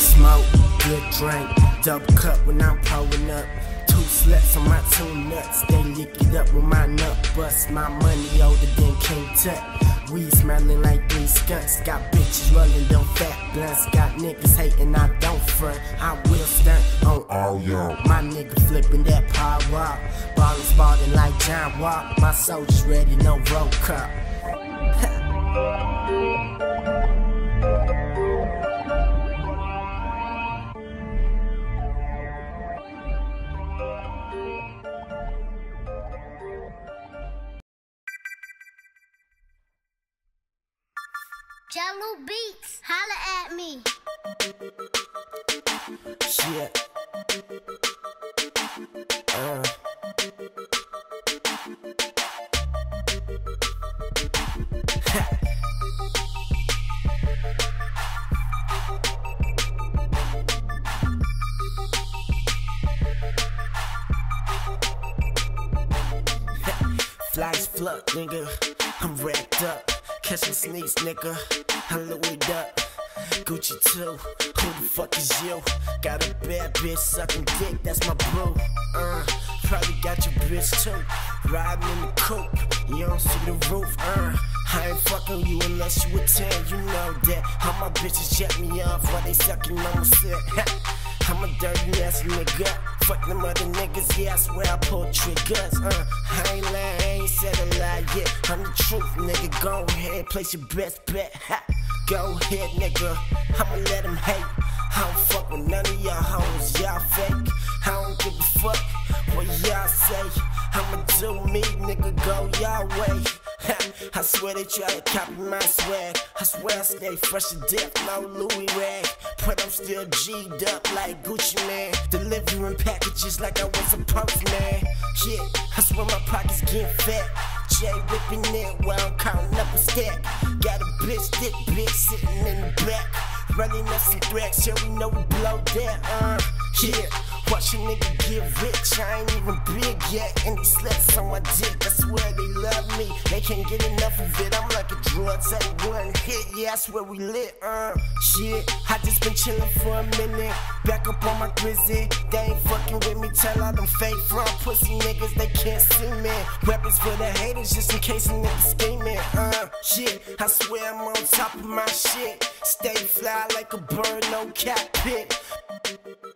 smoke, good drink, double cup when I'm pulling up. Two sluts on my two nuts, they lick it up with my nut bust. My money older than King Tut. Weed smelling like 3 skunks. Got bitches rolling them fat blunts. Got niggas hating, I don't front. I will stunt on all y'all. My nigga flipping that power. Ballin' spalding like John Wall. My soldiers ready, no roll cup. Jello Beats, holla at me. Shit. Flies flood, nigga. I'm wrapped up. Catch me sneeze, nigga. I'm Louis up. Gucci too. Who the fuck is you? Got a bad bitch sucking dick, that's my boo. Probably got your bitch too. Riding in the coupe, you don't see the roof. I ain't fucking you unless you a 10. You know that. All my bitches jet me off while they sucking on my set. I'm a dirty ass nigga. Fuck them other niggas, yeah, I swear I pull triggers. I ain't lying, I ain't said a lie yet. I'm the truth, nigga. Go ahead, place your best bet. Go ahead, nigga. I'ma let them hate. I don't fuck with none of y'all hoes, y'all fake. I don't give a fuck what y'all say. I'ma do me, nigga, go y'all way. I swear they try to copy my swag. I swear I stay fresh to death, no Louis rag. But I'm still G'd up like Gucci Man. Delivering packages like I was a postman. Yeah, I swear my pockets getting fat. Jay whipping it while I'm counting up a stack. Got a bitch, thick bitch sitting in the back. Running up some threats, yeah, we know we blow that, yeah. Watch a nigga get rich, I ain't even big yet. And these sluts on my dick, I swear they love me. They can't get enough of it, I'm like a drug, take one hit, yeah, I swear we lit, shit. I just been chillin' for a minute, back up on my grizzly. They ain't fucking with me, tell all them fake front pussy niggas they can't see me. Weapons for the haters, just in case a nigga scheming, shit. I swear I'm on top of my shit, stay fly like a bird, no cockpit.